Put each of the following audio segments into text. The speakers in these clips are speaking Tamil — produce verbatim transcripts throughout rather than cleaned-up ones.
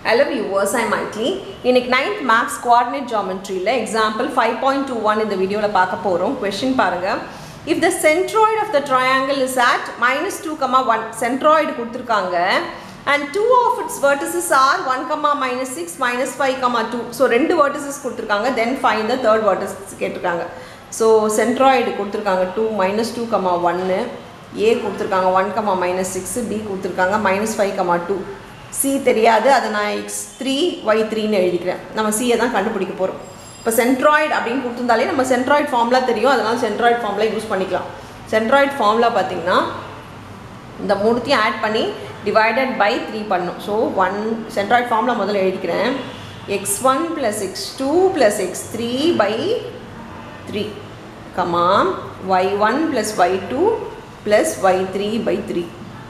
Hello viewers, I am Maitli. இன்னைக்கு ninth maths coordinate geometry ல example five point two one இந்த வீடியோல பார்க்க போறோம். Question பாருங்க. If the centroid of the triangle is at minus two comma one, centroid கொடுத்திருக்காங்க and two of its vertices are one comma minus six minus five comma two. So ரெண்டு vertices கொடுத்திருக்காங்க, then find the third vertex கேட்டிருக்காங்க. So centroid கொடுத்திருக்காங்க two minus two comma one, A கொடுத்திருக்காங்க one comma minus six, B கொடுத்திருக்காங்க minus five comma two. C தெரியாது, அதை நான் x three y three ன்னு எழுதிக்கிறேன். நம்ம C ஐ தான் கண்டுபிடிக்க போகிறோம். இப்போ சென்ட்ராய்டு அப்படின்னு கொடுத்துருந்தாலே நம்ம சென்ட்ராய்டு ஃபார்முலா தெரியும், அதனால் சென்ட்ராய்டு ஃபார்முலா யூஸ் பண்ணிக்கலாம். சென்ட்ராய்டு ஃபார்முலா பார்த்திங்கன்னா இந்த மூணுத்தையும் ஆட் பண்ணி டிவைடட் பை த்ரீ பண்ணும். ஸோ ஒன் சென்ட்ராய்டு ஃபார்முலா முதல்ல எழுதிக்கிறேன். X one plus x two plus x three by three comma y one plus y two plus y three by three.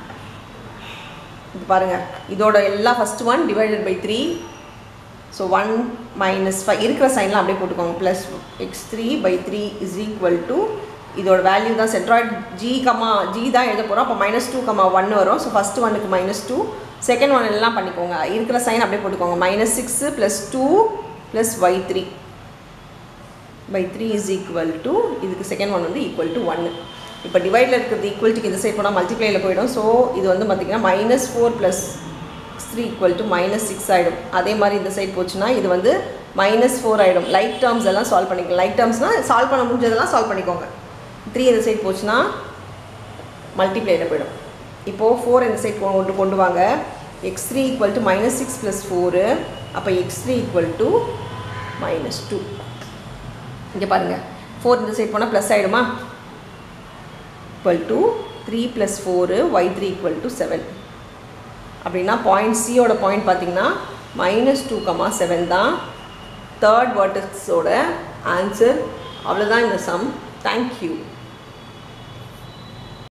இது பாருங்கள், இதோட எல்லாம் first one divided by three. So one minus five இருக்கிற சைன்லாம் அப்படியே போட்டுக்கோங்க. Plus x three by three is equal to இதோட வேல்யூ தான் சென்ட்ராய்டு ஜி கமா ஜி தான் எழுத போகிறோம். அப்போ மைனஸ் டூ கமா ஒன் வரும். ஸோ ஃபஸ்ட்டு ஒன்னுக்கு மைனஸ் டூ, செகண்ட் ஒன் எல்லாம் பண்ணிக்கோங்க. இருக்கிற சைன் அப்படியே போட்டுக்கோங்க. Minus six plus two plus y three by three is equal to இதுக்கு செகண்ட் ஒன் வந்து ஈக்குவல் டு ஒன்று. இப்போ டிவைடில் இருக்கிறது ஈக்குவல்ட்டுக்கு இந்த சைட் போனால் மல்டிப்ளையில் போயிடும். ஸோ இது வந்து பார்த்திங்கன்னா minus four plus three equal to minus six ஆகிடும். அதே மாதிரி இந்த சைட் போச்சுன்னா இது வந்து மைனஸ் ஃபோர் ஆகிடும். லைட் டேர்ம்ஸ் எல்லாம் சால்வ் பண்ணிக்கலாம். லைட் டேர்ம்ஸ்னால் சால்வ் பண்ண முடிஞ்சதெல்லாம் சால்வ் பண்ணிக்கோங்க. த்ரீ இந்த சைட் போச்சுன்னா மல்டிப்ளையில் போயிடும். இப்போது ஃபோர் இந்த சைட் கொண்டு கொண்டு வாங்க. X three equal to minus six plus four, அப்போ x three equal to minus two. இங்கே பாருங்கள், ஃபோர் இந்த சைட் போனால் ப்ளஸ் ஆகிடுமா? equal to three plus four, y three equal to seven. அப்படின்னா பாயிண்ட் சியோட பாயிண்ட் பார்த்தீங்கன்னா மைனஸ் டூ கமா செவன் தான் தேர்ட் வேர்டெக்ஸோட ஆன்சர். அவ்வளோதான் இந்த சம். தேங்க்யூ.